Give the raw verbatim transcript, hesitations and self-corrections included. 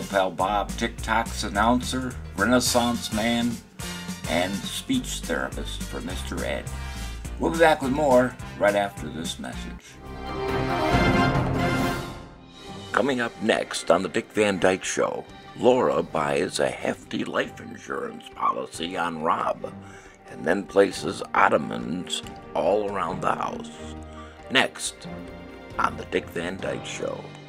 pal Bob, TikTok's announcer, Renaissance man, and speech therapist for Mister Ed. We'll be back with more right after this message. Coming up next on the Dick Van Dyke Show, Laura buys a hefty life insurance policy on Rob and then places ottomans all around the house. Next on the Dick Van Dyke Show.